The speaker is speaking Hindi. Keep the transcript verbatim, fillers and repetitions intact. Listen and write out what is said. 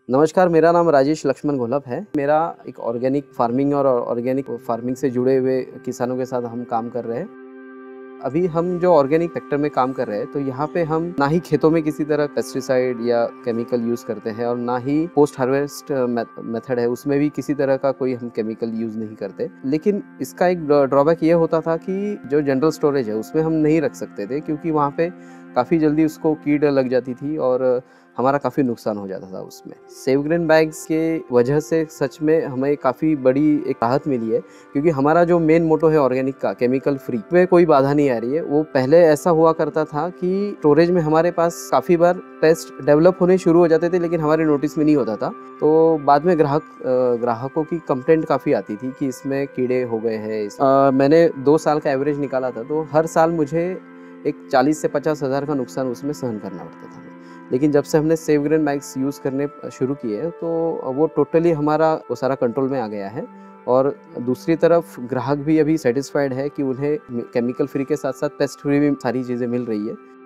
नमस्कार, मेरा नाम राजेश लक्ष्मण घोलप है। मेरा एक ऑर्गेनिक फार्मिंग और ऑर्गेनिक फार्मिंग से जुड़े हुए किसानों के साथ हम काम कर रहे हैं। अभी हम जो ऑर्गेनिक सेक्टर में काम कर रहे हैं, तो यहाँ पे हम ना ही खेतों में किसी तरह पेस्टिसाइड या केमिकल यूज़ करते हैं और ना ही पोस्ट हार्वेस्ट मेथड है, उसमें भी किसी तरह का कोई हम केमिकल यूज़ नहीं करते। लेकिन इसका एक ड्रॉबैक ये होता था कि जो जनरल स्टोरेज है उसमें हम नहीं रख सकते थे, क्योंकि वहाँ पे काफ़ी जल्दी उसको कीड़ लग जाती थी और हमारा काफ़ी नुकसान हो जाता था उसमें। सेव ग्रेन बैग्स के वजह से सच में हमें काफ़ी बड़ी एक राहत मिली है, क्योंकि हमारा जो मेन मोटो है ऑर्गेनिक का, केमिकल फ्री, में कोई बाधा नहीं आ रही है। वो पहले ऐसा हुआ करता था कि स्टोरेज में हमारे पास काफ़ी बार पेस्ट डेवलप होने शुरू हो जाते थे, लेकिन हमारे नोटिस में नहीं होता था। तो बाद में ग्राहक ग्राहकों की कंप्लेंट काफ़ी आती थी कि इसमें कीड़े हो गए हैं। मैंने दो साल का एवरेज निकाला था, तो हर साल मुझे एक चालीस से पचास हज़ार का नुकसान उसमें सहन करना पड़ता था। लेकिन जब से हमने सेव ग्रेन बैग्स यूज़ करने शुरू किए, तो वो टोटली हमारा वो सारा कंट्रोल में आ गया है। और दूसरी तरफ ग्राहक भी अभी सेटिस्फाइड है कि उन्हें केमिकल फ्री के साथ साथ पेस्ट फ्री भी सारी चीज़ें मिल रही है।